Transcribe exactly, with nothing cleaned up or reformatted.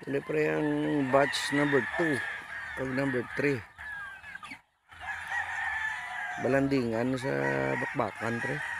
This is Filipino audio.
Dili pre ang batch number two kag number three. Balandingan sa bakbakan pre.